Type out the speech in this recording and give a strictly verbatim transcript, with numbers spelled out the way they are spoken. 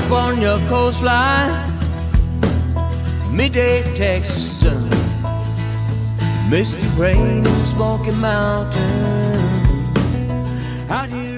California coastline, midday Texas sun, misty rain in the Smoky Mountains. Out here